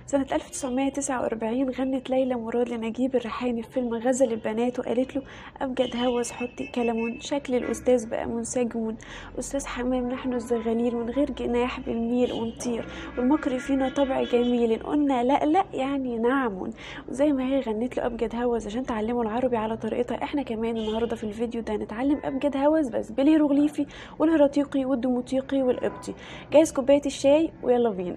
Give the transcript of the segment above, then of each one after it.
سنة 1949 غنت ليلى مراد لنجيب الريحاني في فيلم غزل البنات وقالت له: أبجد هوس حطي كلمون، شكل الأستاذ بقى منسجم، أستاذ حمام نحن الزغاليل، من غير جناح بالميل ونطير، والمكر فينا طبع جميل، قلنا لا لا يعني نعم. وزي ما هي غنت له أبجد هوس عشان تعلموا العربي على طريقتها، احنا كمان النهارده في الفيديو ده هنتعلم أبجد هوس بس بالهيروغليفي والهيراتيقي والديموطيقي والقبطي. جايز كوباية الشاي ويلا بينا.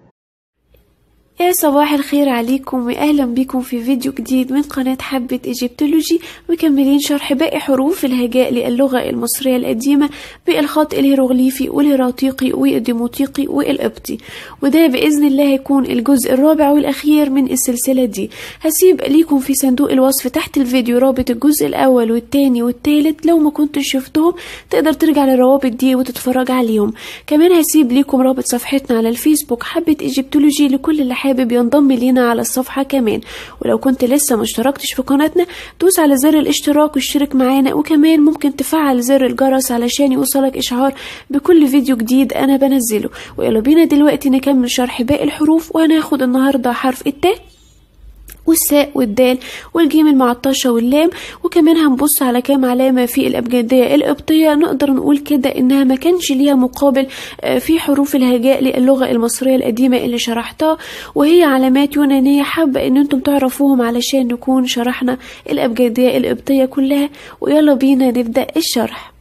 يا صباح الخير عليكم واهلا بكم في فيديو جديد من قناة حبة ايجيبتولوجي، مكملين شرح باقي حروف الهجاء للغة المصرية القديمة بالخط الهيروغليفي والهيراتيقي والديموطيقي والقبطي، وده بإذن الله هيكون الجزء الرابع والأخير من السلسلة دي. هسيب ليكم في صندوق الوصف تحت الفيديو رابط الجزء الأول والتاني والتالت، لو ما كنتش شفتهم تقدر ترجع للروابط دي وتتفرج عليهم. كمان هسيب ليكم رابط صفحتنا على الفيسبوك حبة ايجيبتولوجي لكل اللي حابب ينضم لينا على الصفحة كمان. ولو كنت لسه ما اشتركتش في قناتنا دوس على زر الاشتراك واشترك معانا، وكمان ممكن تفعل زر الجرس علشان يوصلك اشعار بكل فيديو جديد انا بنزله. ويلا بينا دلوقتي نكمل شرح باقي الحروف، وهناخد النهارده حرف التاء والساء والدال والجيم المعطشة واللام، وكمان هنبص على كام علامة في الأبجدية القبطية نقدر نقول كده إنها ما كانش ليها مقابل في حروف الهجاء للغة المصرية القديمة اللي شرحتها، وهي علامات يونانية حابة إن انتم تعرفوهم علشان نكون شرحنا الأبجدية القبطية كلها. ويلا بينا نبدأ الشرح.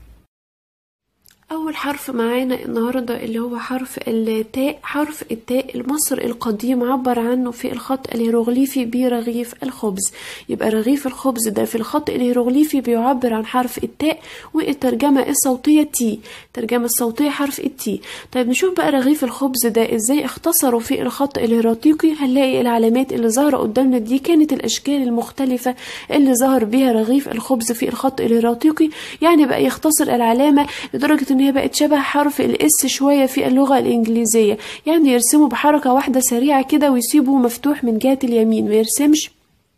أول حرف معانا النهاردة اللي هو حرف التاء. حرف التاء المصري القديم عبر عنه في الخط الهيروغليفي برغيف الخبز، يبقى رغيف الخبز ده في الخط الهيروغليفي بيعبر عن حرف التاء، والترجمة الصوتية تي، الترجمة الصوتية حرف التي. طيب نشوف بقى رغيف الخبز ده ازاي اختصروا في الخط الهيراتيقي. هنلاقي العلامات اللي ظاهرة قدامنا دي كانت الأشكال المختلفة اللي ظهر بها رغيف الخبز في الخط الهيراتيقي، يعني بقى يختصر العلامة لدرجة ان هي بقت شبه حرف الاس شوية في اللغة الانجليزية، يعني يرسموا بحركة واحدة سريعة كده ويسيبوا مفتوح من جهة اليمين، ما يرسمش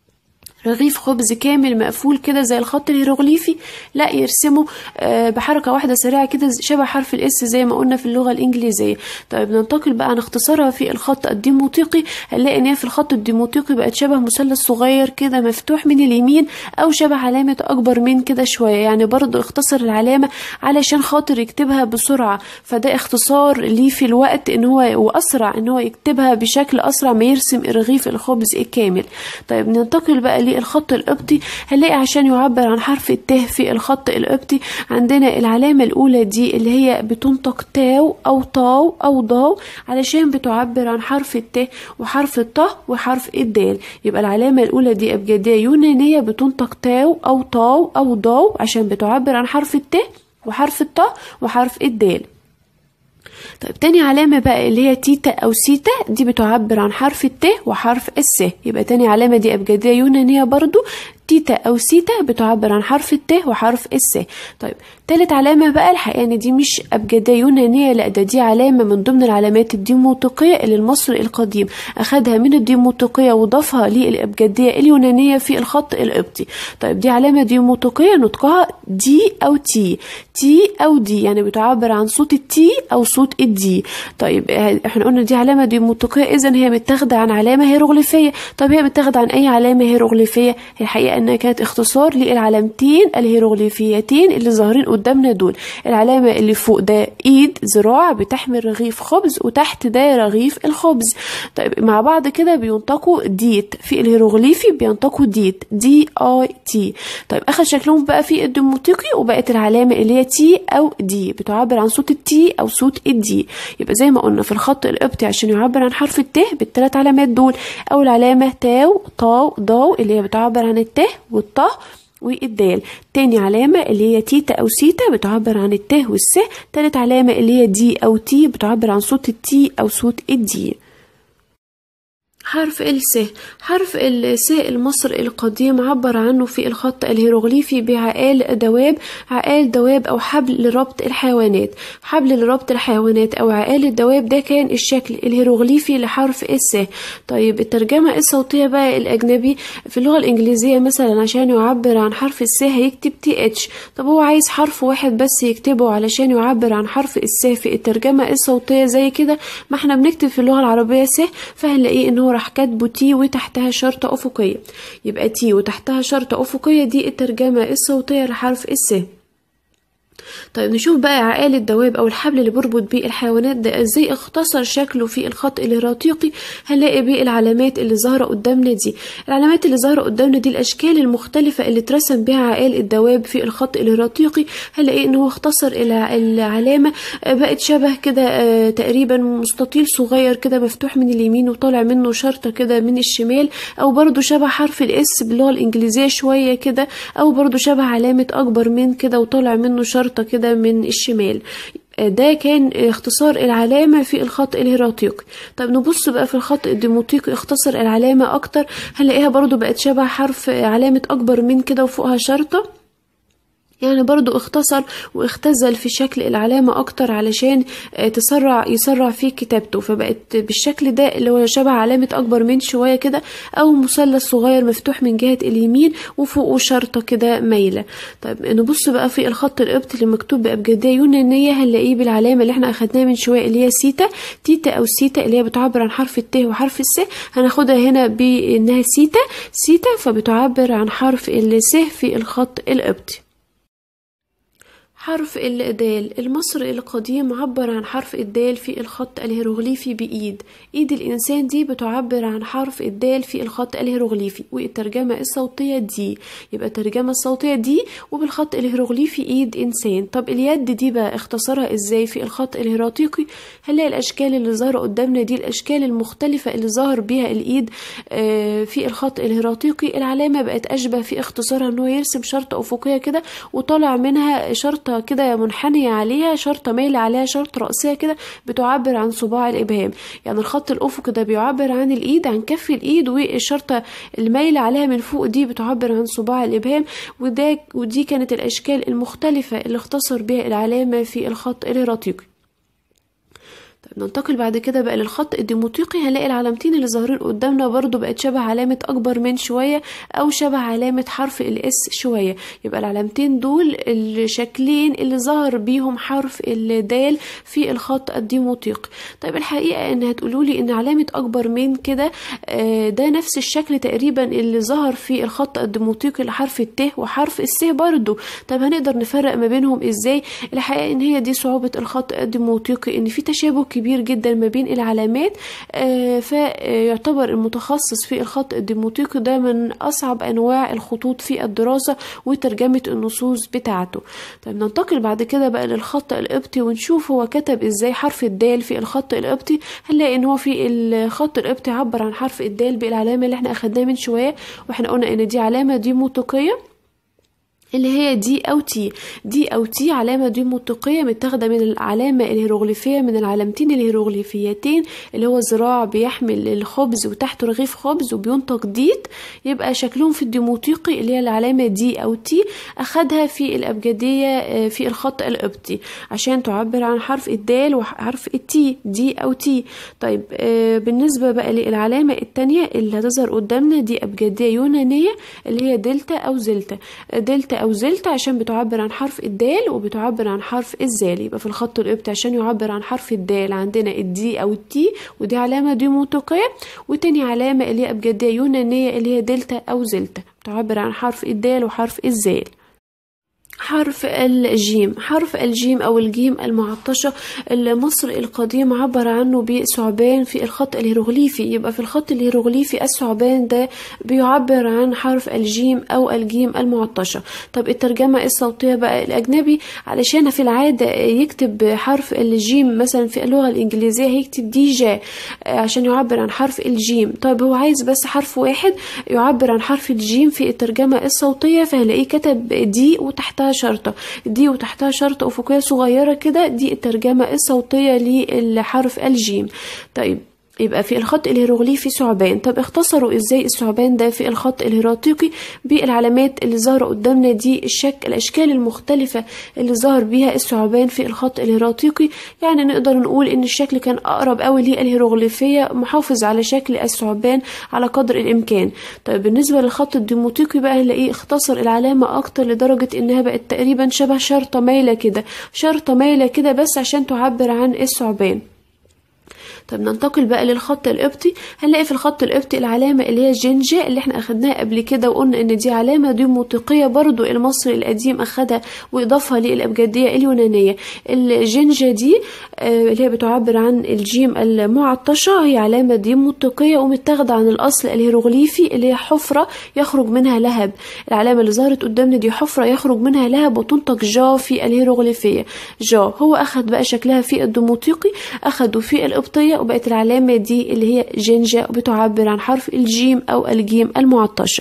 رغيف خبز كامل مقفول كده زي الخط الهيروغليفي، لا يرسموا بحركة واحدة سريعة كده شبه حرف الاس زي ما قلنا في اللغة الانجليزية. طيب ننتقل بقى نختصرها في الخط الديموطيقي. هنلاقي ان هي في الخط الديموطيقي بقت شبه مثلث صغير كده مفتوح من اليمين، او شبه علامة اكبر من كده شوية، يعني برضو اختصر العلامة علشان خاطر يكتبها بسرعة، فده اختصار ليه في الوقت ان هو واسرع ان هو يكتبها بشكل اسرع ما يرسم رغيف الخبز الكامل. طيب ننتقل بقى الخط القبطي. هنلاقي عشان يعبر عن حرف التاء في الخط القبطي عندنا العلامة الأولى دي اللي هي بتنطق تاو أو طاو أو ضاو، علشان بتعبر عن حرف التاء وحرف الطه وحرف الدال. يبقى العلامة الأولى دي أبجدية يونانية بتنطق تاو أو طاو أو ضاو عشان بتعبر عن حرف التاء وحرف الطه وحرف الدال. طيب تاني علامة بقى اللي هي تيتا أو سيتا، دي بتعبر عن حرف التاء وحرف الس. يبقى تاني علامة دي أبجدية يونانية برضو، تيتا أو سيتا بتعبر عن حرف التاء وحرف الس. طيب تالت علامة بقى الحقيقة ان دي مش أبجدية يونانية، لا ده دي علامة من ضمن العلامات الديموطيقية اللي المصري القديم أخدها من الديموطيقية وضافها للأبجدية اليونانية في الخط القبطي. طيب دي علامة ديموطيقية نطقها دي أو تي، تي أو دي، يعني بتعبر عن صوت التي أو صوت الدي. طيب احنا قلنا دي علامة ديموطيقية، إذن هي متاخدة عن علامة هيروغليفية. طب هي متاخدة عن أي علامة هيروغليفية؟ الحقيقة انها كانت اختصار للعلامتين الهيروغليفيتين اللي ظاهرين قدامنا دول. العلامة اللي فوق ده ايد ذراع بتحمل رغيف خبز، وتحت ده رغيف الخبز. طيب مع بعض كده بينطقوا ديت، في الهيروغليفي بينطقوا ديت، دي اي تي. طيب اخد شكلهم بقى في الديموطيقي، وبقت العلامة اللي هي تي او دي بتعبر عن صوت التي او صوت الدي. يبقى زي ما قلنا في الخط القبطي عشان يعبر عن حرف التاء بالثلاث علامات دول، اول علامة تاو طاو ضاو اللي هي بتعبر عن التاء والطه والدال. تاني علامة اللي هي تيتا أو سيتا بتعبر عن التاء والس. تالت علامة اللي هي دي أو تي بتعبر عن صوت التي أو صوت الدي. حرف الس. حرف الس المصري القديم عبر عنه في الخط الهيروغليفي بعقال دواب. عقال دواب أو حبل لربط الحيوانات. حبل لربط الحيوانات أو عقال الدواب ده كان الشكل الهيروغليفي لحرف الس. طيب الترجمة الصوتية بقى الأجنبي في اللغة الإنجليزية مثلا عشان يعبر عن حرف الس هيكتب TH. طب هو عايز حرف واحد بس يكتبه علشان يعبر عن حرف الس في الترجمة الصوتية زي كده ما احنا بنكتب في اللغة العربية س، فهنلاقيه ان هو راح كاتبه تي وتحتها شرطة أفقية. يبقى تي وتحتها شرطة أفقية دي الترجمة الصوتية لحرف الس. طيب نشوف بقى عقال الدواب او الحبل اللي بيربط بيه الحيوانات ده ازاي اختصر شكله في الخط الهيراتيقي. هنلاقي بيه العلامات اللي ظاهره قدامنا دي. العلامات اللي ظاهره قدامنا دي الاشكال المختلفه اللي اترسم بها عقال الدواب في الخط الهيراتيقي. هنلاقي ان هو اختصر العلامه بقت شبه كده تقريبا مستطيل صغير كده مفتوح من اليمين وطالع منه شرطه كده من الشمال، او برضو شبه حرف الاس باللغه الانجليزيه شويه كده، او برضو شبه علامه اكبر من كده وطالع منه شرطه كده من الشمال. ده كان اختصار العلامة في الخط الهيراتيقي. طيب نبص بقى في الخط الديموطيقي اختصر العلامة اكتر. هنلاقيها برضو بقت شبه حرف علامة اكبر من كده وفوقها شرطة، يعني برضو اختصر واختزل في شكل العلامة اكتر علشان يسرع في كتابته، فبقت بالشكل ده اللي هو شبه علامة اكبر من شوية كده، او مثلث صغير مفتوح من جهة اليمين وفوقه شرطة كده مايلة. طيب نبص بقى في الخط القبطي اللي مكتوب بأبجدية يونانية هنلاقيه بالعلامة اللي احنا اخدناها من شوية اللي هي سيتا. تيتا او سيتا اللي هي بتعبر عن حرف الت وحرف الس، هناخدها هنا بانها سيتا فبتعبر عن حرف الس في الخط القبطي. حرف الدال المصري القديم عبر عن حرف الدال في الخط الهيروغليفي بإيد. إيد الإنسان دي بتعبر عن حرف الدال في الخط الهيروغليفي، والترجمة الصوتية دي. يبقى الترجمة الصوتية دي وبالخط الهيروغليفي إيد إنسان. طب اليد دي بقى اختصرها إزاي في الخط الهيراتيقي؟ هنلاقي الأشكال اللي ظاهرة قدامنا دي الأشكال المختلفة اللي ظاهر بيها الإيد في الخط الهيراتيقي. العلامة بقت أشبه في اختصارها إنه يرسم شرطة أفقية كده وطالع منها شرطة كده منحنية عليها، شرطة مايلة عليها شرطة رأسية كده بتعبر عن صباع الإبهام. يعني الخط الأفقي ده بيعبر عن الإيد، عن كف الإيد، والشرطة المايلة عليها من فوق دي بتعبر عن صباع الإبهام. ودي كانت الأشكال المختلفة اللي اختصر بها العلامة في الخط الهيراتيقي. طيب ننتقل بعد كده بقى للخط الديموطيقي. هنلاقي العلامتين اللي ظاهرين قدامنا برضو بقت شبه علامة أكبر من شوية أو شبه علامة حرف الإس شوية. يبقى العلامتين دول الشكلين اللي ظهر بيهم حرف الدال في الخط الديموطيقي. طيب الحقيقة إن هتقولولي إن علامة أكبر من كده ده نفس الشكل تقريبا اللي ظهر في الخط الديموطيقي لحرف الت وحرف الس برضو. طيب هنقدر نفرق ما بينهم إزاي؟ الحقيقة إن هي دي صعوبة الخط الديموطيقي، إن في تشابه كبير جدا ما بين العلامات، فيعتبر المتخصص في الخط الديموطيقي ده من أصعب أنواع الخطوط في الدراسة وترجمة النصوص بتاعته. طيب ننتقل بعد كده بقى للخط القبطي ونشوف هو كتب إزاي حرف الدال في الخط القبطي. هنلاقي إن هو في الخط القبطي عبر عن حرف الدال بالعلامة اللي احنا أخدناها من شوية، واحنا قلنا إن دي علامة ديموطيقية اللي هي دي أو تي علامة ديموطيقية متاخدة من العلامة الهيروغليفية، من العلامتين الهيروغليفيتين اللي هو ذراع بيحمل الخبز وتحته رغيف خبز وبينطق ديت. يبقى شكلهم في الديموطيقي اللي هي العلامة دي أو تي أخدها في الأبجدية في الخط القبطي عشان تعبر عن حرف الدال وحرف التي دي أو تي. طيب بالنسبة بقى للعلامة التانية اللي هتظهر قدامنا دي أبجدية يونانية اللي هي دلتا أو زلتا. دلتا أو زلتا عشان بتعبر عن حرف الدال وبتعبر عن حرف الزال. يبقى في الخط القبطي عشان يعبر عن حرف الدال عندنا الدي أو التي ودي علامة ديموطيقية، وتاني علامة اللي هي أبجدية يونانية اللي هي دلتا أو زلتا بتعبر عن حرف الدال وحرف الزال. حرف الجيم. حرف الجيم أو الجيم المعطشة المصري القديم عبر عنه بثعبان في الخط الهيروغليفي. يبقى في الخط الهيروغليفي الثعبان ده بيعبر عن حرف الجيم أو الجيم المعطشة. طب الترجمة الصوتية بقى الأجنبي علشان في العادة يكتب حرف الجيم مثلا في اللغة الإنجليزية هيكتب دي جا عشان يعبر عن حرف الجيم. طيب هو عايز بس حرف واحد يعبر عن حرف الجيم في الترجمة الصوتية، فهلاقيه كتب دي وتحتها شرطة، دي وتحتها شرطة أفقية صغيرة كده، دي الترجمة الصوتية للحرف الجيم. طيب يبقى في الخط الهيروغليفي ثعبان. طب اختصروا ازاي الثعبان ده في الخط الهيراتيقي؟ بالعلامات اللي ظاهره قدامنا دي، الاشكال المختلفه اللي ظهر بيها الثعبان في الخط الهيراتيقي. يعني نقدر نقول ان الشكل كان اقرب قوي للهيروغليفيه، محافظ على شكل الثعبان على قدر الامكان. طيب بالنسبه للخط الديموطيقي بقى هنلاقيه اختصر العلامه اكتر لدرجه انها بقت تقريبا شبه شرطه مايله كده، شرطه مايله كده بس عشان تعبر عن الثعبان. طب ننتقل بقى للخط القبطي. هنلاقي في الخط القبطي العلامة اللي هي جنجة اللي احنا اخدناها قبل كده وقلنا ان دي علامة ديموطيقية برضو المصري القديم اخدها واضافها للأبجدية اليونانية. الجنجة دي اللي هي بتعبر عن الجيم المعطشة، هي علامة ديموطيقية ومتاخدة عن الأصل الهيروغليفي اللي هي حفرة يخرج منها لهب. العلامة اللي ظهرت قدامنا دي حفرة يخرج منها لهب وتنطق جا في الهيروغليفية. جا هو اخد بقى شكلها في الديموطيقي، اخده في القبطية وبقت العلامة دي اللي هي جنجة بتعبر عن حرف الجيم أو الجيم المعطشة.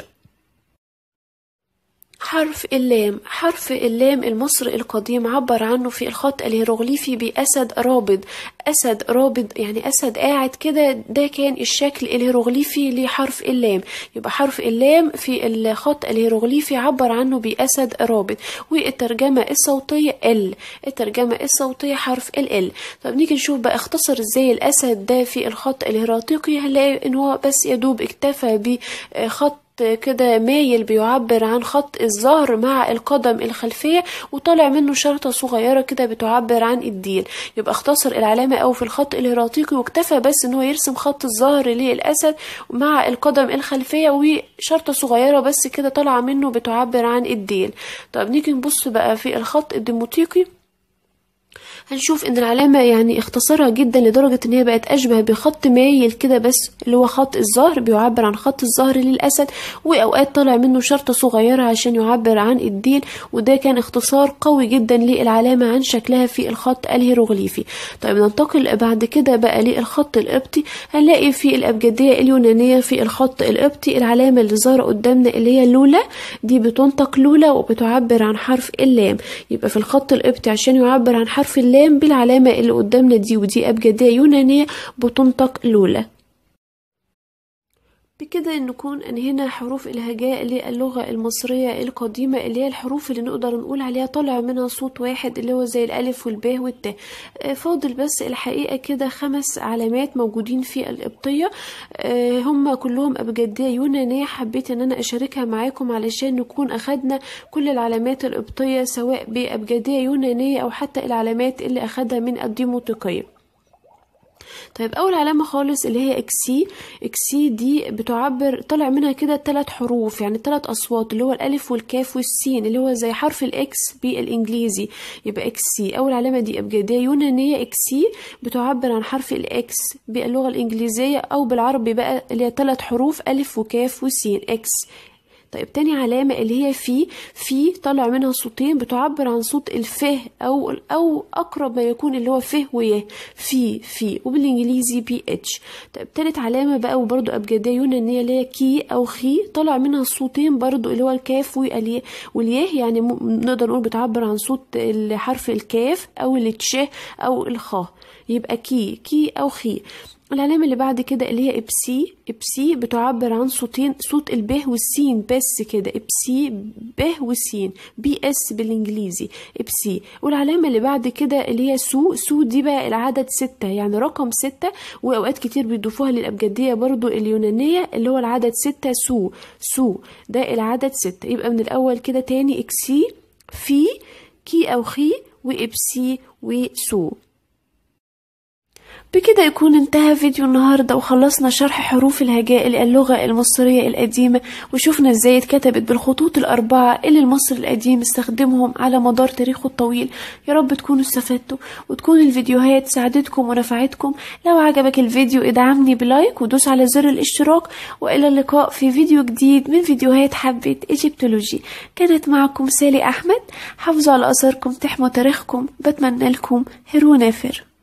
حرف اللام. حرف اللام المصري القديم عبر عنه في الخط الهيروغليفي بأسد رابض. أسد رابض يعني أسد قاعد كده، ده كان الشكل الهيروغليفي لحرف اللام. يبقى حرف اللام في الخط الهيروغليفي عبر عنه بأسد رابض. والترجمة الصوتية ال، الترجمة الصوتية حرف ال. طب نيجي نشوف بقى اختصر ازاي الأسد ده في الخط الهيراتيقي. هنلاقي ان هو بس يدوب اكتفى بخط كده مايل بيعبر عن خط الظهر مع القدم الخلفية وطالع منه شرطة صغيرة كده بتعبر عن الديل. يبقى اختصر العلامة او في الخط الهيراتيقي واكتفى بس ان هو يرسم خط الظهر للأسد مع القدم الخلفية وشرطة صغيرة بس كده طالعة منه بتعبر عن الديل. طب نيجي نبص بقى في الخط الديموطيقي. هنشوف ان العلامة يعني اختصرها جدا لدرجة ان هي بقت اشبه بخط مايل كده بس اللي هو خط الظهر بيعبر عن خط الظهر للأسد، واوقات طالع منه شرطة صغيرة عشان يعبر عن الديل. وده كان اختصار قوي جدا للعلامة عن شكلها في الخط الهيروغليفي. طيب ننتقل بعد كده بقى للخط القبطي. هنلاقي في الأبجدية اليونانية في الخط القبطي العلامة اللي ظاهرة قدامنا اللي هي لولا، دي بتنطق لولا وبتعبر عن حرف اللام. يبقى في الخط القبطي عشان يعبر عن حرف اللام بالعلامة اللي قدامنا دي، ودي أبجدية يونانية بتنطق لولا. بكده نكون انهينا حروف الهجاء للغة المصرية القديمة اللي هي الحروف اللي نقدر نقول عليها طالع منها صوت واحد اللي هو زي الألف والباء والتاء. فاضل بس الحقيقة كده 5 علامات موجودين في القبطية، هم كلهم أبجدية يونانية. حبيت ان انا اشاركها معاكم علشان نكون اخدنا كل العلامات القبطية سواء بأبجدية يونانية او حتى العلامات اللي اخدها من الديموطيقية. طيب اول علامه خالص اللي هي اكسي. اكسي دي بتعبر طلع منها كده 3 حروف يعني 3 اصوات اللي هو الالف والكاف والسين اللي هو زي حرف الاكس بالانجليزي. يبقى اكسي اول علامه دي ابجديه يونانيه. اكسي بتعبر عن حرف الاكس باللغه الانجليزيه او بالعربي بقى اللي هي 3 حروف الف وكاف وسين اكس. طيب تاني علامة اللي هي في طلع منها صوتين بتعبر عن صوت الفه أو أقرب ما يكون اللي هو فه ويه في وبالإنجليزي بي اتش. طيب تالت علامة بقى وبرضو أبجدية يونانية اللي هي كي أو خي طلع منها صوتين برضو اللي هو الكاف واليه يعني نقدر نقول بتعبر عن صوت الحرف الكاف أو التشه أو الخاء. يبقى كي أو خي. العلامة اللي بعد كده اللي هي ابسي بتعبر عن صوتين صوت البه والسين بس كده ابسي به والسين بي اس بالانجليزي ابسي. والعلامة اللي بعد كده اللي هي سو دي بقى العدد 6 يعني رقم 6 واوقات كتير بيضيفوها للأبجدية برضو اليونانية اللي هو العدد 6 سو ده العدد 6. يبقى من الاول كده تاني اكسي في كي او خي وابسي وسو. بكده يكون انتهى فيديو النهاردة وخلصنا شرح حروف الهجاء للغة المصرية القديمة وشوفنا ازاي اتكتبت بالخطوط ال4 اللي المصري القديم استخدمهم على مدار تاريخه الطويل. يا رب تكونوا استفدتوا وتكون الفيديوهات ساعدتكم ونفعتكم. لو عجبك الفيديو ادعمني بلايك ودوس على زر الاشتراك، والى اللقاء في فيديو جديد من فيديوهات حبة ايجيبتولوجي. كانت معكم سالي احمد. حافظوا على اثاركم تحموا تاريخكم. بتمنى لكم هيرو نافر.